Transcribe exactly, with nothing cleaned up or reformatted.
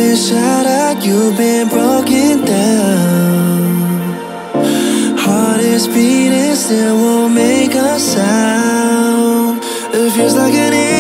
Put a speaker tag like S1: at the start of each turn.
S1: been shattered, you've been broken down. Heart is beating, still won't make a sound. It feels like an